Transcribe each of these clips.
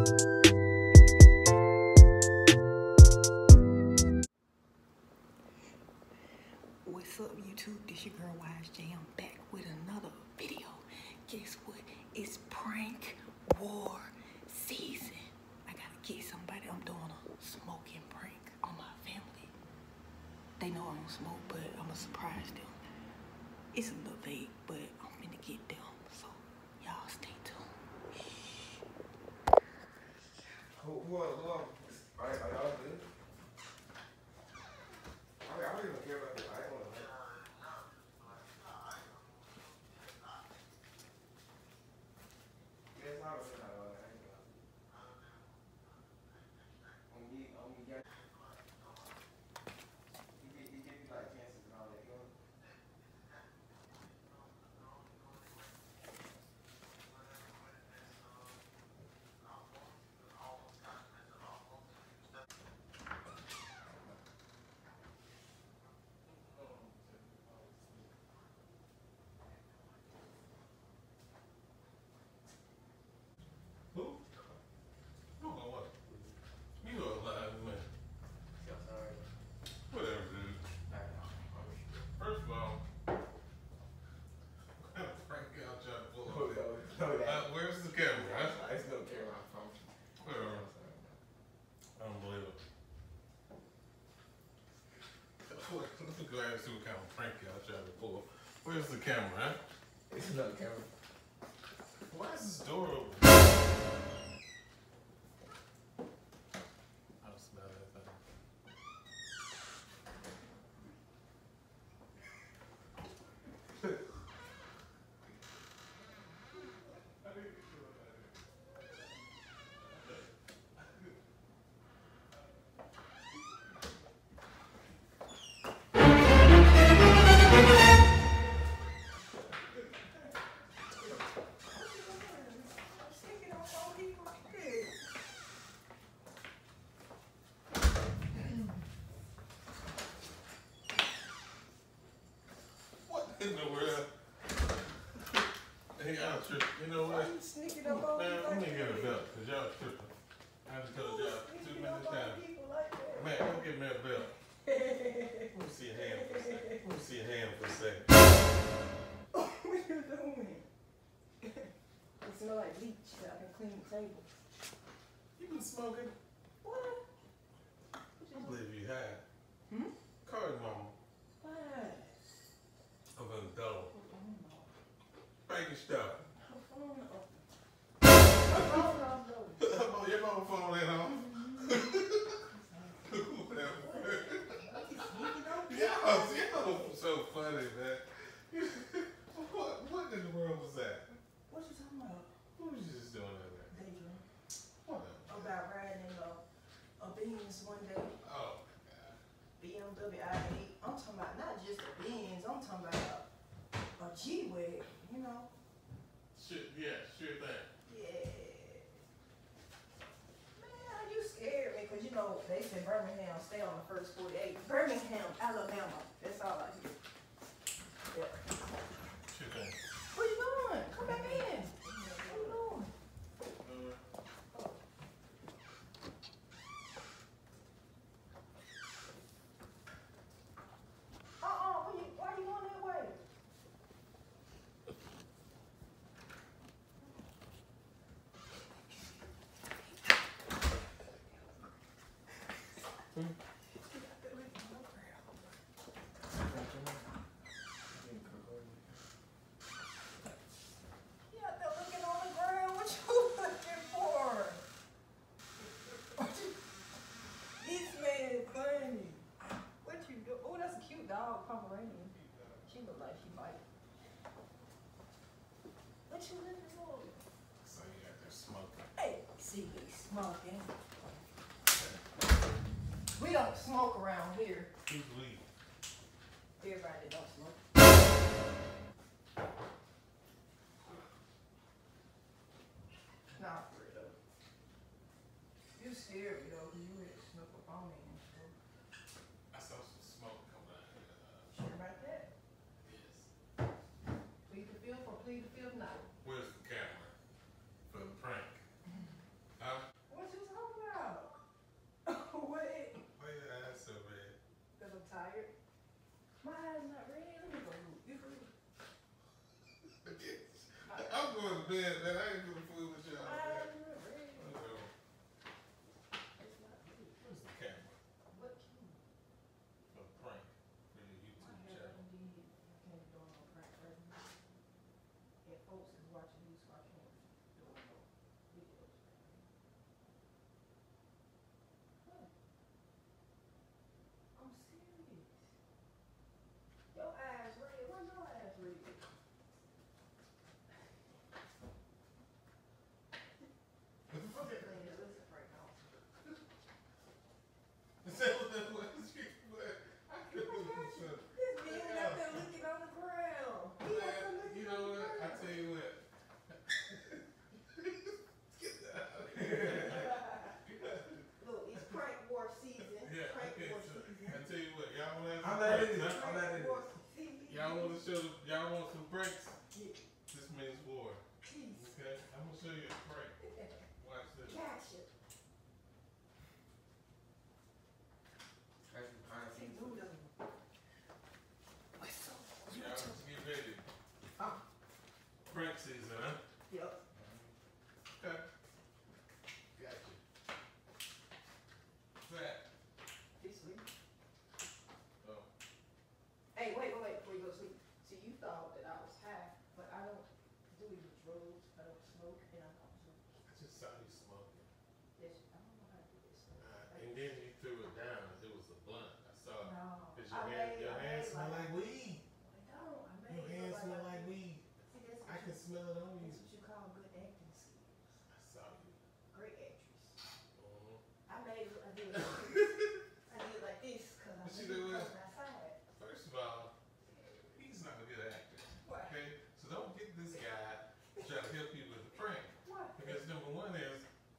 What's up, YouTube? This your girl Wise J. I'm back with another video. Guess what? It's prank war season. I gotta get somebody. I'm doing a smoking prank on my family. They know I don't smoke, but I'm gonna surprise them. It's a little late, but I'm gonna get them. So y'all stay tuned. Shh. Who are y'all good? I don't even care about this. I ain't want to. Guess how it's not all that. He give you like chances and all that, you know? Who? I don't know what. You know a live man. Yeah, sorry. Whatever, dude. First of all, Frank out trying to pull up there. Where's the camera? I just don't care about phone. Whatever. Unbelievable. Let me go ahead and see what kind of prank y'all trying to pull. Where's the camera, huh? It's another camera. Why is this door open? I'll smell that thing. What in the world? Hey, y'all tripping. You know what? Sneaking up on Man, me let like me get a that. belt, because y'all tripping. I done told y'all too Sneaking many up on times. people like that. Man, go get me a belt. Let me see your hand for a second. Let me see your hand for a second. What you doing? It smell like bleach. I can clean the table. You been smoking? What? I believe you have. Hmm? Call your mama. What? I'm gonna go. Thank you, stuff. Her phone off. Her phone off though. Your mama phone ain't on. Whatever. Y'all so funny, man. What in the world was that? What you talking about? What was you just doing in there? Daydream. Whatever. About riding a Benz one day. Oh, God. BMW i8. I'm talking about not just a Benz. I'm talking about a G-Wagon, you know? Sure thing. Yeah. Man, you scared me because, you know, they said Birmingham stay on the first 48. Birmingham, Alabama. That's all I hear. Yeah. Sure thing. What you doing? Come back in. What you doing? Why you going that way? You out there looking on the ground? What you looking for? This man funny. What you do? Oh, that's a cute dog, Pomeranian. She look like she bite. What you looking for? So you out there smoking. Hey, see me smoking. We don't smoke around here. Who's we? Everybody don't smoke. Nah, for real though. You scared me though, 'cause you had snuck up on me and stuff. I saw some smoke coming out here. Sure about that? Yes. Plead the fifth or plead the fifth not? Where's the camera? For the prank. Huh? saw you smoking. Yes, I don't know how to do this stuff. And then you threw it down. It was a blunt. I saw it. No. Cause your hands smell like weed. No, I made Your hands smell like weed. See, that's I can smell it on you. That's what you call good acting skills. I saw you. Great actress. Mhm. I did like this because I What you knew doing? coming outside. First of all, he's not a good actor. What? Okay? So don't get this guy to try to help you with the prank. What? Because number one is,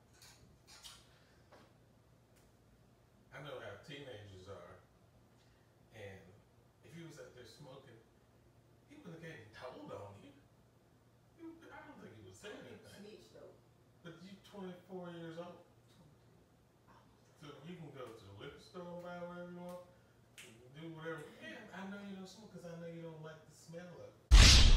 I know how teenagers are, and if he was out there smoking, he would have gotten told on you. I don't think he would say anything. Snitch though. But you're 24 years old. So you can go to the liquor store and buy whatever you want. You can do whatever. Yeah, I know you don't smoke because I know you don't like the smell of it.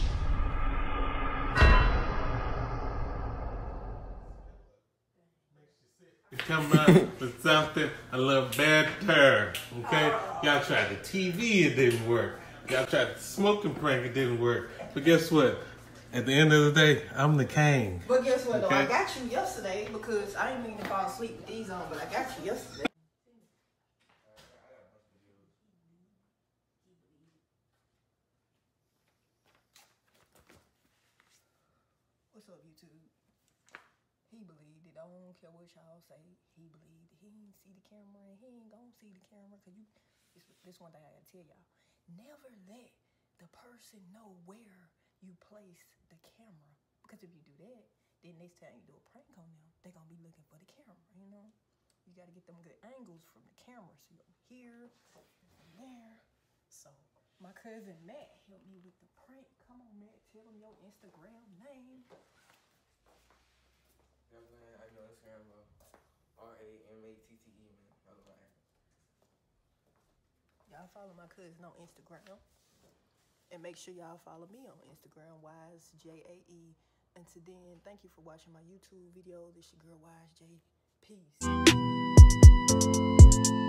Makes you sick. Come up with something a little better. Okay? Y'all tried the TV, it didn't work. Y'all tried the smoking prank, it didn't work. But guess what? At the end of the day, I'm the king. But guess what though? Okay. I got you yesterday because I didn't mean to fall asleep with these on, but I got you yesterday. What's up, YouTube? He believed it. I don't care what y'all say. He believed it. He ain't see the camera and he ain't gonna see the camera because this one thing I gotta tell y'all. Never let the person know where you place the camera. Because if you do that, then next time you do a prank on them, they're gonna be looking for the camera, you know? You gotta get them good angles from the camera. So you're here, from there. So my cousin Matt helped me with the prank. Come on, Matt, tell them your Instagram name. Yeah, man, I know Instagram, RAMATTE, man. That's what I have. Y'all follow my cousin on Instagram. And make sure y'all follow me on Instagram, WiseJAE. Until then, thank you for watching my YouTube video. This your girl, Wise J. Peace.